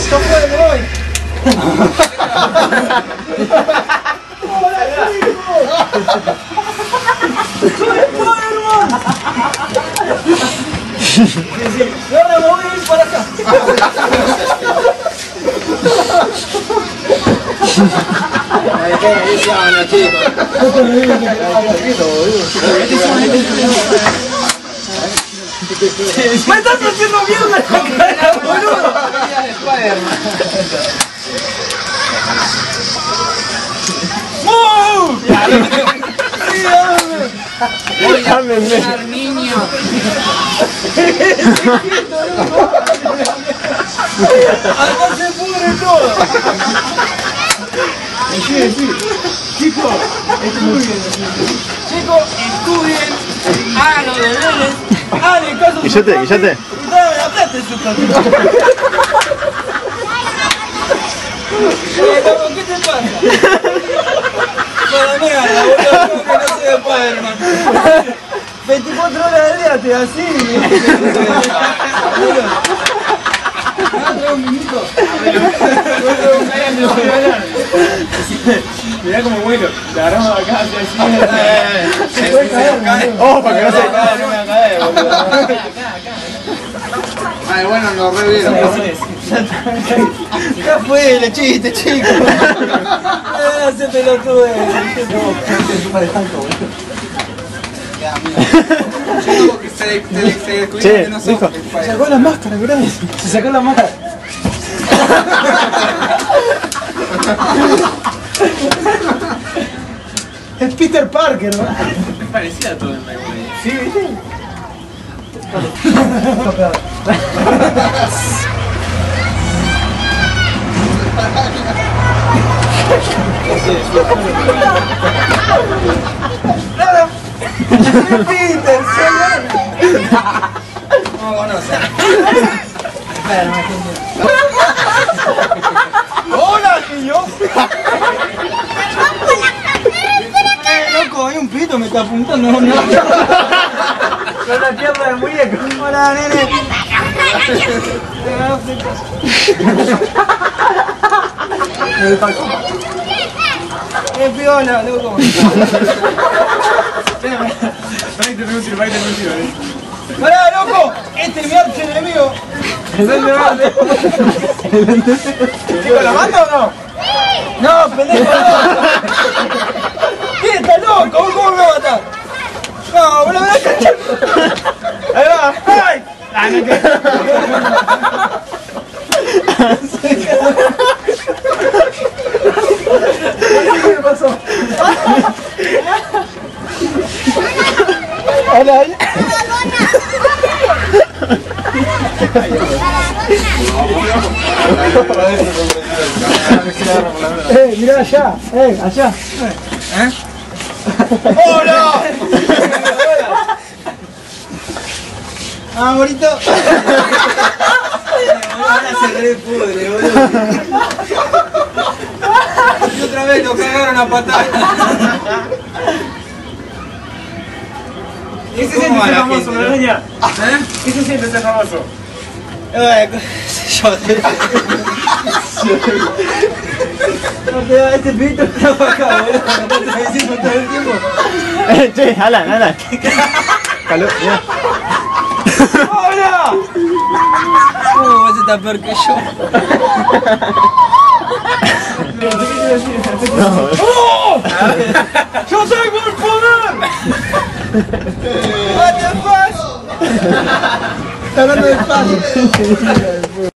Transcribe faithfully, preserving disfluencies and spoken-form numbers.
¡No puedo, me voy! ¡Hola, chico! ¡Soy Spider-Man! Ahora me voy a ir para acá. Ahí se llaman los chicos. ¡Me estás haciendo mierda con cara, boludo! ¡Wow! Voy a buscar niño. ¡Acá se pudre todo! Sí, sí. Chicos, estudien. Chicos, estudien. Hagan los deberes. Hagan caso. Guillete, Guillete. Y dame la plata en su casa. Eh, loco, ¿qué te pasa? Para mierda, boludo, que no soy Spider-Man. veinticuatro horas de día te así. Un minuto. Mirá como bueno, te agarramos acá hacia así. Se puede caer. Oh, para que no se... No me va a caer, boludo. Ay, bueno, lo revieron. Ya fue el chiste, chicos. Ah, se pelotudo. Yo como que se descubrió Che, que no sos hijo. Se sacó la máscara, gracias. Se sacó la máscara. Es Peter Parker, ¿no? Es parecida a todo en Mayweather. Sí, ¿viste? Nada. Peter, No, bueno, o sea. ¡hola, niño! Eh, loco, hay un pito, me está apuntando. No, no. Con la pierna del muñeco. Hola, nene. Es piola, loco. Espera, que te pregunto, para que te pregunto, ¿eh? ¡Pará, loco! Este es mi archi enemigo. ¿Es el debate? ¿Chico, la mata o no? No, pendejo, no. ¿Qué? ¿Estás loco? ¿Cómo me va a matar? No, boludo, me voy a cachar. Ahí va. ¡Ay! Ah, no, que... ¿Qué me pasó? Hola. Eh, mirá allá, eh, allá. ¿Eh? ¡Hola! Ah, bonito. Ahora se repudre, boludo. Y otra vez lo cagaron a patada. ¿Qué se siente ser famoso, Maraña? ¿Eh? ¿Qué se siente ser famoso? Ay, qué sé yo. No te da este pito está para acá, boludo. No te estoy diciendo todo el tiempo. Eh, che, Alan, Alan. Calor, mira. ¡Hola! ¿Cómo vas a estar peor que yo? ¡Oh! ¡Yo tengo el poder! ¡What the fuck! Está hablando de espacio.